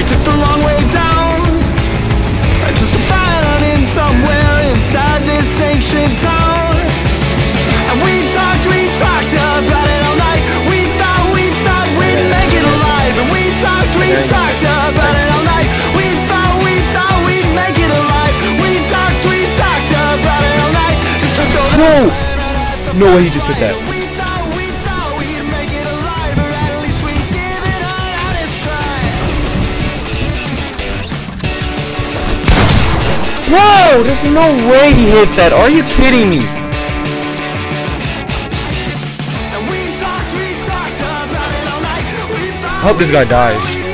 took the long way down, just to find out in somewhere inside this ancient town. And we talked about it all night. We thought we'd make it alive. And we talked about it all night. We thought we'd make it alive. We talked about it all night. Just to throw No! No way he just hit that. Bro, there's no way he hit that. Are you kidding me? I hope this guy dies.